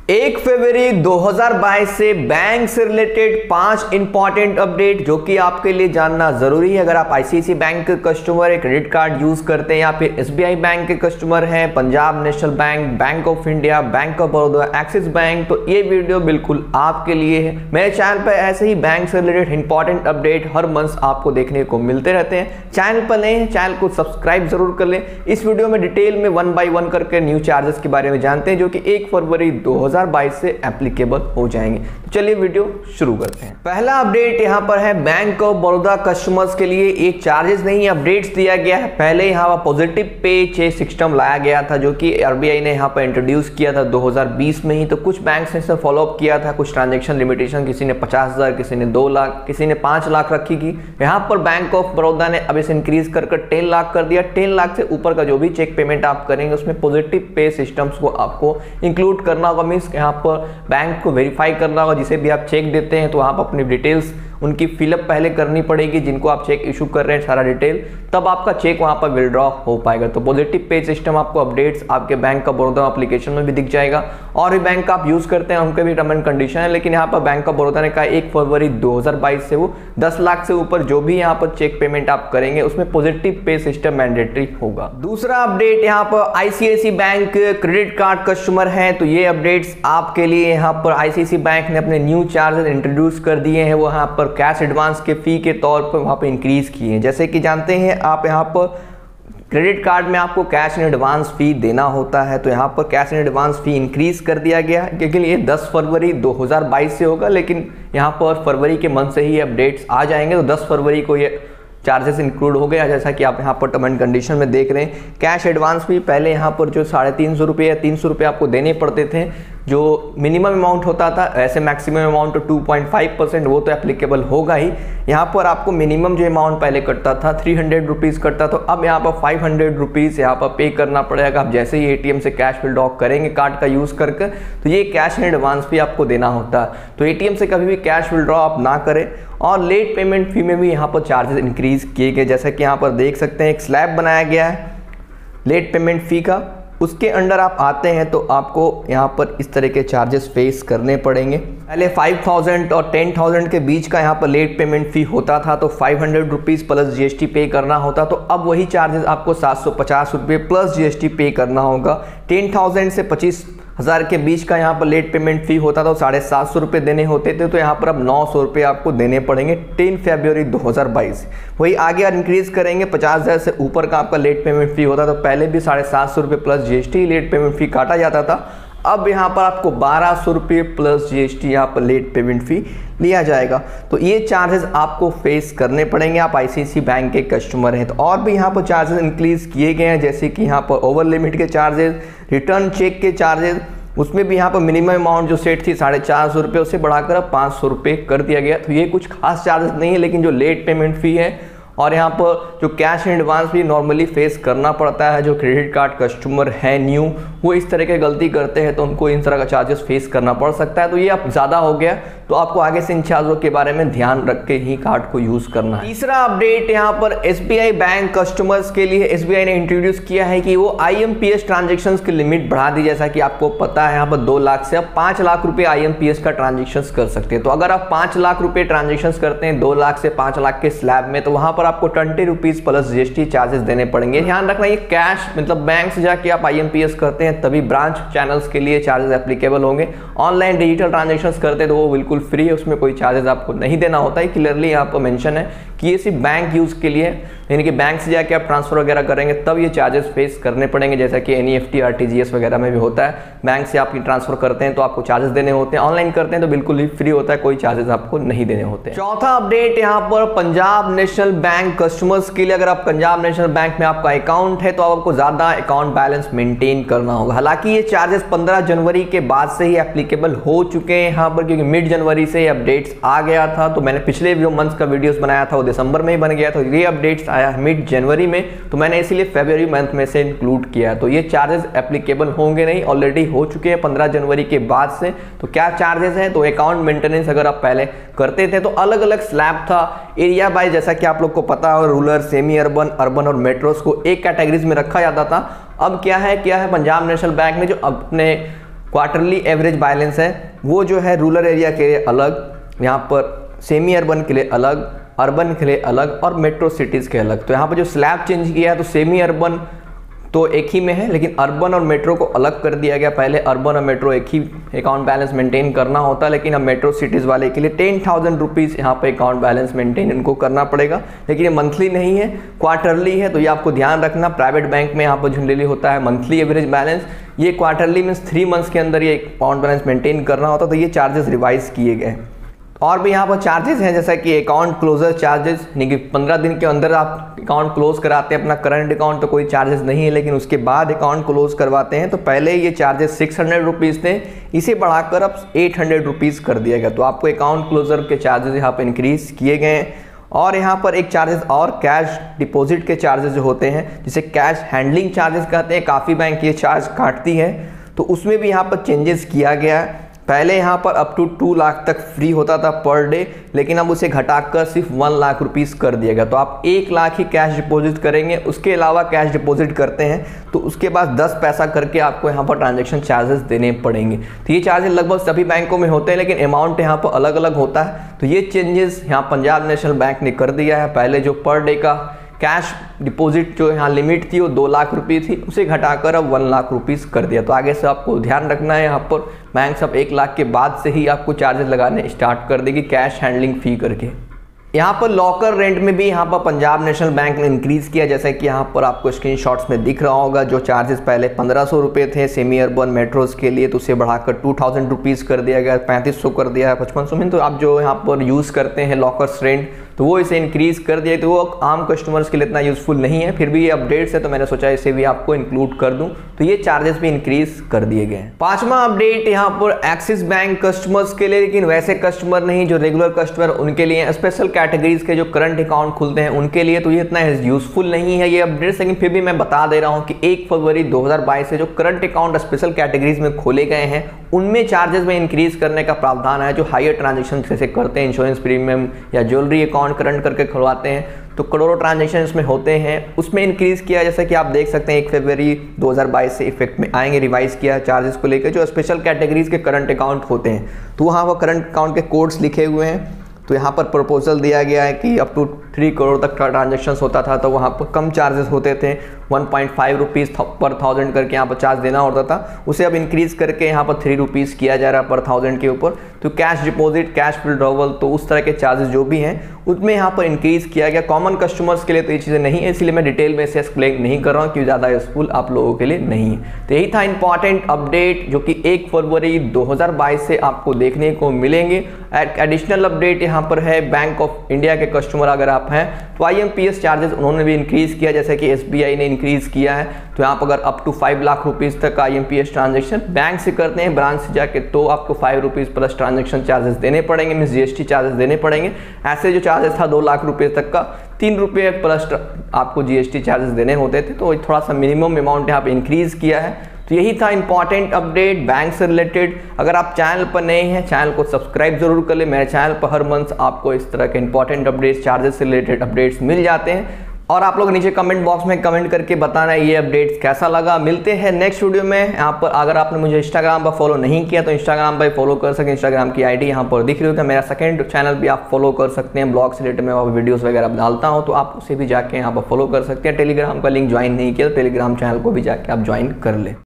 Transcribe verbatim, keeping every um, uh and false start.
एक फरवरी दो हज़ार बाईस से बैंक से रिलेटेड पांच इंपॉर्टेंट अपडेट जो कि आपके लिए जानना जरूरी है। अगर आप आईसीआईसीआई बैंक के कस्टमर है, क्रेडिट कार्ड यूज करते हैं या फिर एसबीआई बैंक के कस्टमर हैं, Punjab national bank, bank of India, bank of Baroda, Axis bank, तो ये वीडियो बिल्कुल आपके लिए है। मेरे चैनल पर ऐसे ही बैंक से रिलेटेड इंपॉर्टेंट अपडेट हर मंथ आपको देखने को मिलते रहते हैं। चैनल पर नए हैं, चैनल को सब्सक्राइब जरूर कर लें। इस वीडियो में डिटेल में वन बाई वन करके न्यू चार्जेस के बारे में जानते हैं जो कि एक फरवरी दो हज़ार बाईस से एप्लीकेबल हो जाएंगे। तो चलिए वीडियो शुरू करते हैं। पहला अपडेट यहां पर है बैंक ऑफ बड़ौदा कस्टमर्स के लिए एक चार्जेस नहीं अपडेट्स दिया गया है। पहले यहां पर पॉजिटिव पे चेक सिस्टम लाया गया था जो कि आरबीआई ने यहां पर इंट्रोड्यूस किया था दो हज़ार बीस में ही। तो कुछ बैंक्स ने इसे फॉलो अप किया था। कुछ ट्रांजेक्शन लिमिटेशन, किसी ने पचास हजार, किसी ने दो लाख, किसी ने पांच लाख रखी की। यहां पर बैंक ऑफ बड़ौदा ने अब इसे इंक्रीज कर कर टेन लाख कर दिया। टेन लाख से ऊपर का जो भी चेक पेमेंट आप करेंगे उसमें पॉजिटिव पे सिस्टम्स को आपको इंक्लूड करना होगा। मीन्स यहाँ पर बैंक को वेरीफाई करना होगा। जिसे भी आप चेक देते हैं तो आप अपनी डिटेल्स उनकी फिलअप पहले करनी पड़ेगी, जिनको आप चेक इशू कर रहे हैं सारा डिटेल, तब आपका चेक वहां पर विड्रॉ हो पाएगा। तो पॉजिटिव पे सिस्टम आपको अपडेट्स आपके बैंक ऑफ बड़ौदा एप्लीकेशन में भी दिख जाएगा। और भी बैंक आप यूज करते हैं उनके भी टर्म एंड कंडीशन है, लेकिन यहाँ पर बैंक ऑफ बड़ौदा ने कहा एक फरवरी दो हज़ार बाईस से वो दस लाख से ऊपर जो भी यहाँ पर चेक पेमेंट आप करेंगे उसमें पॉजिटिव पे सिस्टम मैंडेटरी होगा। दूसरा अपडेट यहाँ पर ICICI bank credit card customer है, तो ये अपडेट्स आपके लिए यहाँ पर आईसीआईसीआई बैंक ने अपने न्यू चार्जेस इंट्रोड्यूस कर दिए हैं। वो यहाँ पर कैश एडवांस के फी के तौर पर वहां पे इंक्रीज किए हैं। जैसे कि जानते हैं आप यहाँ पर क्रेडिट कार्ड में आपको कैश इन एडवांस फी देना होता है, तो यहाँ पर cash in advance fee increase कर दिया गया है क्योंकि ये दस फरवरी दो हज़ार बाईस से होगा, लेकिन यहाँ पर फरवरी के मंथ से ही अपडेट्स आ जाएंगे। तो दस फरवरी को ये चार्जेस इंक्लूड हो गया। जैसा कि आप यहाँ पर टर्म एंड कंडीशन में देख रहे हैं, कैश एडवांस भी पहले यहाँ पर जो साढ़े तीन सौ रुपये या तीन सौ रुपये आपको देने पड़ते थे, जो मिनिमम अमाउंट होता था, ऐसे मैक्सिमम अमाउंट तो टू पॉइंट फाइव परसेंट वो तो एप्लीकेबल होगा ही। यहाँ पर आपको मिनिमम जो अमाउंट पहले कटता था थ्री हंड्रेड रुपीज़ कटता, तो अब यहाँ पर फाइव हंड्रेड रुपीज़ यहाँ पर पे करना पड़ेगा। आप जैसे ही एटीएम से कैश विड्रॉ करेंगे कार्ड का यूज़ करके, तो ये कैश इन एडवांस भी आपको देना होता है। तो एटीएम से कभी भी कैश विड्रॉ आप ना करें। और लेट पेमेंट फी में भी यहाँ पर चार्जेस इंक्रीज किए गए। जैसा कि यहाँ पर देख सकते हैं एक स्लैब बनाया गया है लेट पेमेंट फी का, उसके अंडर आप आते हैं तो आपको यहाँ पर इस तरह के चार्जेस फेस करने पड़ेंगे। पहले फाइव थाउजेंड और टेन थाउजेंड के बीच का यहाँ पर लेट पेमेंट फी होता था, तो five hundred rupees plus GST pay करना होता। तो अब वही चार्जेस आपको सात सौ पचास रुपये प्लस जीएसटी पे करना होगा। टेन थाउजेंड से पच्चीस हज़ार के बीच का यहाँ पर लेट पेमेंट फी होता था, तो साढ़े सात सौ रुपये देने होते थे, तो यहाँ पर अब नौ सौ रुपये आपको देने पड़ेंगे टेन फरवरी दो हज़ार बाईस। वही आगे और इंक्रीज करेंगे, पचास हज़ार से ऊपर का आपका लेट पेमेंट फी होता था, तो पहले भी साढ़े सात सौ रुपये plus GST late payment fee काटा जाता था। अब यहाँ पर आपको बारह सौ रुपये प्लस जीएसटी यहाँ पर लेट पेमेंट फी लिया जाएगा। तो ये चार्जेस आपको फेस करने पड़ेंगे, आप आईसीआईसीआई बैंक के कस्टमर हैं। तो और भी यहाँ पर चार्जेस इंक्रीज किए गए हैं, जैसे कि यहाँ पर ओवर लिमिट के चार्जेस, रिटर्न चेक के चार्जेस, उसमें भी यहाँ पर मिनिमम अमाउंट जो सेट थी साढ़े चार सौ रुपये, उससे बढ़ाकर अब पाँच सौ रुपये कर दिया गया। तो ये कुछ खास चार्जेस नहीं है, लेकिन जो लेट पेमेंट फी है और यहाँ पर जो कैश इन एडवांस भी नॉर्मली फेस करना पड़ता है, जो क्रेडिट कार्ड कस्टमर है न्यू, वो इस तरह की गलती करते हैं तो उनको इन तरह का चार्जेस फेस करना पड़ सकता है। तो ये अब ज़्यादा हो गया, तो आपको आगे से इन चार्जों के बारे में ध्यान रख के ही कार्ड को यूज़ करना है। तीसरा अपडेट यहाँ पर एसबीआई बैंक कस्टमर्स के लिए एसबीआई ने इंट्रोड्यूस किया है कि वो आईएमपीएस ट्रांजेक्शंस की लिमिट बढ़ा दी। जैसा कि आपको पता है यहाँ पर दो लाख से अब पाँच लाख रुपये आईएमपीएस का ट्रांजेक्शंस कर सकते हैं। तो अगर आप पाँच लाख रुपये ट्रांजेक्शंस करते हैं दो लाख से पाँच लाख के स्लैब में, तो वहाँ पर आपको twenty rupees plus GST charges देने पड़ेंगे। ध्यान रखना, ये कैश मतलब बैंक से जाके आप आईएमपीएस करते हैं तभी ब्रांच चैनल्स के लिए चार्जेस एप्लीकेबल होंगे। ऑनलाइन डिजिटल ट्रांजेक्शंस करते हैं तो वो बिल्कुल फ्री है, उसमें कोई चार्जेस आपको नहीं देना होता है। क्लियरली यहाँ पर मेंशन है कि ये सिर्फ बैंक यूज के लिए, यानी कि बैंक से जाके आप ट्रांसफर वगैरह करेंगे तब ये चार्जेस फेस करने पड़ेंगे। जैसा कि एनईएफटी, आरटीजीएस वगैरह में भी होता है, बैंक से आप ट्रांसफर करते हैं तो आपको चार्जेस देने होते हैं, ऑनलाइन करते हैं तो बिल्कुल ही फ्री होता है, कोई चार्जेस आपको नहीं देने होते हैं। चौथा अपडेट यहाँ पर पंजाब नेशनल बैंक कस्टमर्स के लिए, अगर आप पंजाब नेशनल बैंक में आपका अकाउंट है तो आपको ज्यादा अकाउंट बैलेंस मेंटेन करना होगा। हालांकि ये चार्जेस पंद्रह जनवरी के बाद से ही एप्लीकेबल हो चुके हैं यहाँ पर, क्योंकि मिड जनवरी से अपडेट्स आ गया था। तो मैंने पिछले जो मंथ का वीडियोस बनाया था वो दिसंबर में ही बन गया, तो ये अपडेट्स आया मिड जनवरी में, तो मैंने इसीलिए फरवरी मंथ में से इंक्लूड किया। तो ये चार्जेस एप्लीकेबल होंगे नहीं, ऑलरेडी हो चुके हैं पंद्रह जनवरी के बाद से। तो क्या चार्जेस हैं, तो अकाउंट मेंटेनेंस अगर आप पहले करते थे तो अलग अलग स्लैब था एरिया बाय, जैसा कि आप लोग को पता है, रूरल, सेमी अर्बन, अर्बन और मेट्रोस को एक कैटेगरीज में रखा जाता था। अब क्या है क्या है पंजाब नेशनल बैंक ने जो अपने क्वार्टरली एवरेज बैलेंस है वो जो है रूरल एरिया के लिए अलग, यहाँ पर सेमी अर्बन के लिए अलग, अर्बन के लिए अलग और मेट्रो सिटीज़ के अलग। तो यहाँ पर जो स्लैब चेंज किया है तो सेमी अर्बन तो एक ही में है, लेकिन अर्बन और मेट्रो को अलग कर दिया गया। पहले अर्बन और मेट्रो एक ही अकाउंट बैलेंस मेंटेन करना होता, लेकिन अब मेट्रो सिटीज़ वाले के लिए टेन थाउजेंड रुपीज़ यहाँ पे अकाउंट बैलेंस मेंटेन इनको करना पड़ेगा, लेकिन ये मंथली नहीं है, क्वार्टरली है। तो ये आपको ध्यान रखना। प्राइवेट बैंक में यहाँ पर जनरली होता है मंथली एवरेज बैलेंस, ये क्वार्टरली मीन्स थ्री मंथ्स के अंदर ये अकाउंट बैलेंस मेंटेन करना होता। तो ये चार्जेस रिवाइज किए गए। और भी यहाँ पर चार्जेस हैं जैसा कि अकाउंट क्लोजर चार्जेस, यानी कि पंद्रह दिन के अंदर आप अकाउंट क्लोज कराते हैं अपना करंट अकाउंट तो कोई चार्जेस नहीं है, लेकिन उसके बाद अकाउंट क्लोज करवाते हैं तो पहले ये चार्जेस सिक्स हंड्रेड रुपीज़ थे, इसे बढ़ाकर अब एट हंड्रेड रुपीज़ कर दिया गया। तो आपको अकाउंट क्लोजर के चार्जेस यहाँ पर इंक्रीज किए गए हैं। और यहाँ पर एक चार्जेस और कैश डिपॉजिट के चार्जेस जो होते हैं जिसे कैश हैंडलिंग चार्जेस कहते हैं, काफ़ी बैंक ये चार्ज काटती है, तो उसमें भी यहाँ पर चेंजेस किया गया है। पहले यहाँ पर अप टू टू लाख तक फ्री होता था पर डे, लेकिन अब उसे घटाकर सिर्फ वन लाख रुपीस कर दिया गया। तो आप एक लाख ही कैश डिपॉजिट करेंगे, उसके अलावा कैश डिपॉजिट करते हैं तो उसके बाद दस पैसा करके आपको यहाँ पर ट्रांजैक्शन चार्जेस देने पड़ेंगे। तो ये चार्जेस लगभग सभी बैंकों में होते हैं, लेकिन अमाउंट यहाँ पर अलग अलग होता है। तो ये चेंजेस यहाँ पंजाब नेशनल बैंक ने कर दिया है। पहले जो पर डे का कैश डिपॉजिट जो यहाँ लिमिट थी वो दो लाख रुपए थी, उसे घटाकर अब वन लाख रुपीस कर दिया। तो आगे से आपको ध्यान रखना है, यहाँ पर बैंक सब एक लाख के बाद से ही आपको चार्जेस लगाने स्टार्ट कर देगी कैश हैंडलिंग फी करके। यहाँ पर लॉकर रेंट में भी यहाँ पर पंजाब नेशनल बैंक ने इंक्रीज़ किया, जैसा कि यहाँ पर आपको स्क्रीनशॉट्स में दिख रहा होगा। जो चार्जेस पहले पंद्रह सौ रुपये थे सेमी अर्बन मेट्रोज के लिए, तो उसे बढ़ाकर टू थाउजेंड रुपीज़ कर दिया गया, पैंतीस सौ कर दिया है, पचपन सौ में। तो आप जो यहाँ पर यूज़ करते हैं लॉकर्स रेंट तो वो इसे इंक्रीज़ कर दिया। तो वो आम कस्टमर्स के लिए इतना यूज़फुल नहीं है, फिर भी ये अपडेट्स है तो मैंने सोचा इसे भी आपको इंक्लूड कर दूं। तो ये चार्जेस भी इंक्रीज कर दिए गए हैं। पांचवा अपडेट यहाँ पर एक्सिस बैंक कस्टमर्स के लिए, लेकिन वैसे कस्टमर नहीं जो रेगुलर कस्टमर उनके लिए, स्पेशल कैटेगरीज के जो करंट अकाउंट खुलते हैं उनके लिए तो ये इतना यूजफुल नहीं है ये अपडेट्स, लेकिन फिर भी मैं बता दे रहा हूँ कि एक फरवरी दो हज़ार बाईस से जो करंट अकाउंट स्पेशल कैटेगरीज में खोले गए हैं उनमें चार्जेस में इंक्रीज करने का प्रावधान है। जो हायर ट्रांजेक्शन जैसे करते हैं, इंश्योरेंस प्रीमियम या ज्वेलरी अकाउंट करंट करके खुलवाते हैं तो करोड़ों ट्रांजैक्शन इसमें होते हैं, उसमें इंक्रीज़ किया। जैसा कि आप देख सकते हैं एक फरवरी दो हज़ार बाईस से इफेक्ट में आएंगे, रिवाइज किया चार्जेस को लेकर। जो स्पेशल कैटेगरीज के करंट अकाउंट होते हैं तो वहाँ वो करंट अकाउंट के कोड्स लिखे हुए हैं। तो यहाँ पर प्रपोजल दिया गया है कि अप टू थ्री करोड़ तक का ट्रांजेक्शन्स होता था तो वहाँ पर कम चार्जेस होते थे, वन पॉइंट फाइव रुपीज़ पर थाउजेंड करके यहाँ पर चार्ज देना होता था, उसे अब इंक्रीज़ करके यहाँ पर थ्री रुपीज़ किया जा रहा है पर थाउजेंड के ऊपर। तो कैश डिपॉजिट, कैश विड्रॉवल, तो उस तरह के चार्जेस जो भी हैं उसमें यहाँ पर इंक्रीज़ किया गया। कॉमन कस्टमर्स के लिए तो ये चीज़ें नहीं है, इसलिए मैं डिटेल में इसे एक्सप्लेन नहीं कर रहा हूँ क्योंकि ज़्यादा यूजफुल आप लोगों के लिए नहीं है। तो यही था इंपॉर्टेंट अपडेट जो कि एक फरवरी दो हज़ार बाईस से आपको देखने को मिलेंगे। एडिशनल अपडेट यहाँ पर है बैंक ऑफ इंडिया के कस्टमर अगर आप हैं तो I M P S charges उन्होंने भी इंक्रीज़ किया, जैसे कि एस बी आई ने इंक्रीज़ किया है। तो यहाँ पर अगर up to five lakh rupees तक का I M P S transaction bank से करते हैं ब्रांच से जाके तो आपको five rupees plus transaction charges देने पड़ेंगे, means G S T charges देने पड़ेंगे। ऐसे जो चार्जेस था दो लाख रुपये तक का तीन रुपये प्लस आपको जी एस टी चार्जेस देने होते थे, तो थोड़ा सा मिनिमम अमाउंट यहाँ पर इंक्रीज़ किया है। तो यही था इंपॉर्टेंट अपडेट बैंक से रिलेटेड। अगर आप चैनल पर नए हैं चैनल को सब्सक्राइब जरूर कर ले। मेरे चैनल पर हर मंथ आपको इस तरह के इंपॉर्टेंट अपडेट्स, चार्जेस से रिलेटेड अपडेट्स मिल जाते हैं। और आप लोग नीचे कमेंट बॉक्स में कमेंट करके बताना ये अपडेट्स कैसा लगा। मिलते हैं नेक्स्ट वीडियो में। यहाँ पर अगर आपने मुझे इंस्टाग्राम पर फॉलो नहीं किया तो इंस्टाग्राम पर फॉलो कर सकते हैं, इंस्टाग्राम की आईडी यहाँ पर दिख रही होगी। मेरा सेकंड चैनल भी आप फॉलो कर सकते हैं, ब्लॉग से रिलेटेड मैं वहाँ वीडियोस वगैरह डालता हूँ तो आप उसे भी जाके यहाँ पर फॉलो कर सकते हैं। टेलीग्राम का लिंक ज्वाइन नहीं किया तो टेलीग्राम चैनल को भी जाके आप ज्वाइन कर लें।